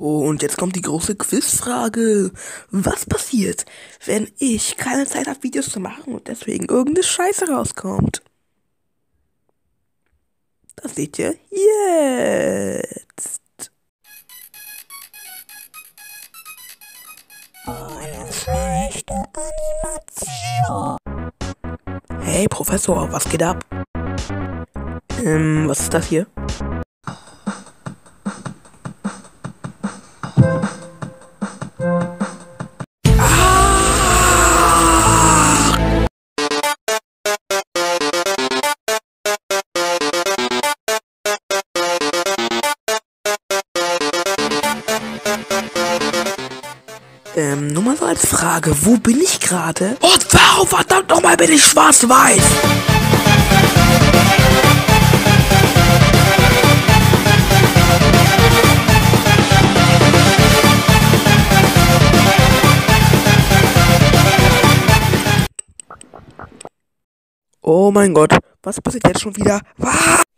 Oh, und jetzt kommt die große Quizfrage. Was passiert, wenn ich keine Zeit habe, Videos zu machen und deswegen irgendeine Scheiße rauskommt? Das seht ihr jetzt. Eine schlechte Animation. Hey, Professor, was geht ab? Was ist das hier? Nur mal so als Frage, wo bin ich gerade? Und warum verdammt nochmal bin ich schwarz-weiß? Oh mein Gott, was passiert jetzt schon wieder? Was?